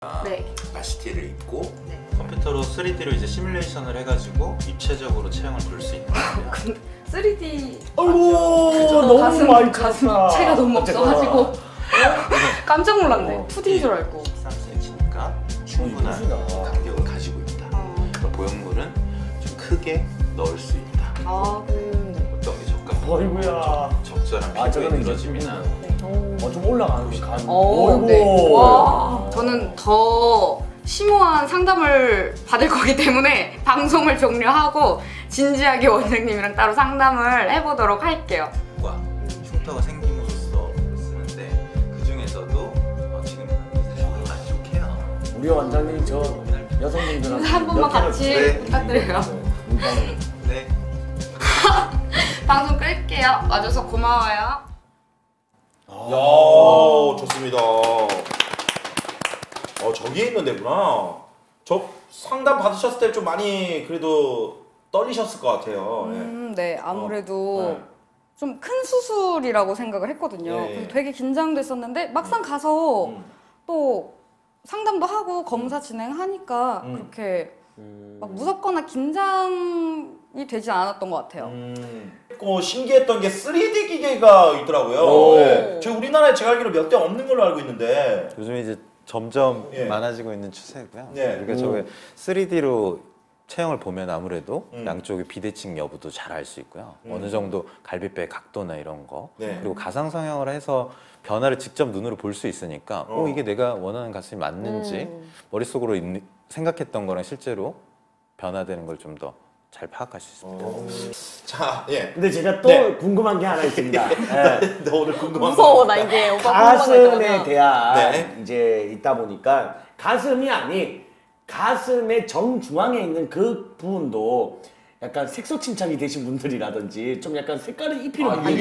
네. RCT를 입고 네. 컴퓨터로 3D로 이제 시뮬레이션을 해가지고 입체적으로 체형을 볼 수 있는 거예요. 3D 아이고 저도 너무 많이 가슴체가 너무 없어가지고 깜짝 놀랐네. 2D인 줄 알고. 13cm니까 충분한 간격을 가지고 있다. 그러니까 보형물은 좀 크게 넣을 수 있다. 어떤 게 적합한가? 어이구야. 적절한 피부의 늘어짐이나 좀 올라가는 게 간. 네. 와, 저는 더 심오한 상담을 받을 거기 때문에 방송을 종료하고 진지하게 원장님이랑 따로 상담을 해보도록 할게요. 흉터가 생김으로써 쓰는데 그 중에서도 지금 사용이 만족해요. 우리 원장님 저 여성분들한테 한 번만 같이 부탁드려요. 네. 방송 끌게요. 와줘서 고마워요. 야, 좋습니다. 저기에 있는 데구나. 저 상담 받으셨을 때 좀 많이 그래도 떨리셨을 것 같아요. 네, 아무래도 좀 큰 수술이라고 생각을 했거든요. 예. 그래서 되게 긴장됐었는데 막상 가서 또 상담도 하고 검사 진행하니까 그렇게 막 무섭거나 긴장이 되지 않았던 것 같아요. 신기했던 게 3D 기계가 있더라고요. 네. 저희 우리나라에 제가 알기로 몇 대 없는 걸로 알고 있는데 요즘 이제 점점 예. 많아지고 있는 추세고요. 네. 그러니까 저게 3D로 체형을 보면 아무래도 양쪽의 비대칭 여부도 잘 알 수 있고요. 어느 정도 갈비뼈의 각도나 이런 거 네. 그리고 가상 성형을 해서 변화를 직접 눈으로 볼 수 있으니까 이게 내가 원하는 가슴이 맞는지 머릿속으로 생각했던 거랑 실제로 변화되는 걸 좀 더 잘 파악할 수 있습니다. 자, 예. 근데 제가 또 네. 궁금한 게 하나 있습니다. 너 오늘 궁금한 무서워, 거. 나 이게 오빠 가슴에 대한 네. 이제 있다 보니까 가슴이 아닌 가슴의 정중앙에 있는 그 부분도 약간 색소 침착이 되신 분들이라든지 좀 약간 색깔을 입히는 분들이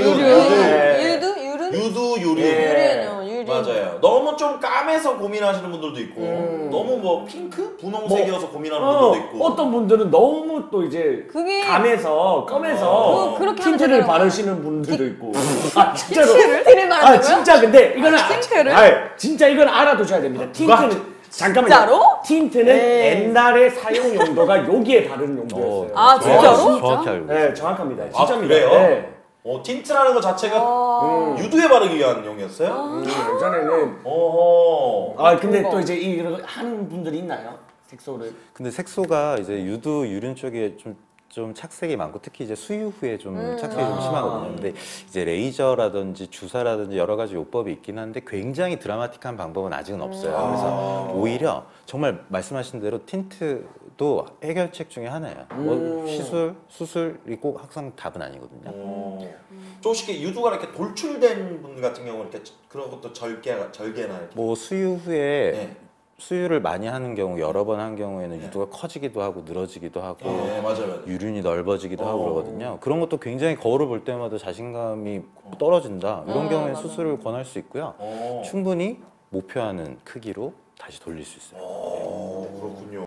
유두. 예. 맞아요. 너무 좀 까매서 고민하시는 분들도 있고 너무 뭐 핑크? 분홍색이어서 고민하는 분들도 있고 어떤 분들은 너무 또 이제 그게 감에서 검에서 그렇게 하면 틴트를 되잖아요. 바르시는 분들도 있고 아 진짜로 틴트를 바른다고요? 진짜 근데 이거는 틴트를? 진짜 이건 알아두셔야 됩니다. 틴트는 잠깐만요. 진짜로? 틴트는 네. 옛날에 사용 용도가 여기에 바르는 용도였어요. 아, 진짜로? 정확히 알고 있어요. 네, 정확합니다. 진짜입니다. 그래요? 네. 틴트라는 것 자체가 유두에 바르기 위한 용이었어요? 예전에는 어허. 근데 또 이제 이런 거 하는 분들이 있나요? 색소를. 근데 색소가 이제 유두 유륜 쪽에 좀 착색이 많고 특히 이제 수유 후에 좀 착색이 좀 심하거든요. 근데 이제 레이저라든지 주사라든지 여러 가지 요법이 있긴 한데 굉장히 드라마틱한 방법은 아직은 없어요. 그래서 오히려 정말 말씀하신 대로 틴트도 해결책 중에 하나예요. 뭐 수술이 꼭 항상 답은 아니거든요. 조금씩 유두가 이렇게 돌출된 분 같은 경우는 이렇게 그런 것도 절개나 이렇게. 뭐 수유 후에 네. 수유를 많이 하는 경우 여러 번 한 경우에는 유두가 커지기도 하고 늘어지기도 하고 네, 맞아요. 유륜이 넓어지기도 하고 그러거든요. 그런 것도 굉장히 거울을 볼 때마다 자신감이 떨어진다 이런 경우에 수술을 권할 수 있고요. 충분히 목표하는 크기로 다시 돌릴 수 있어요.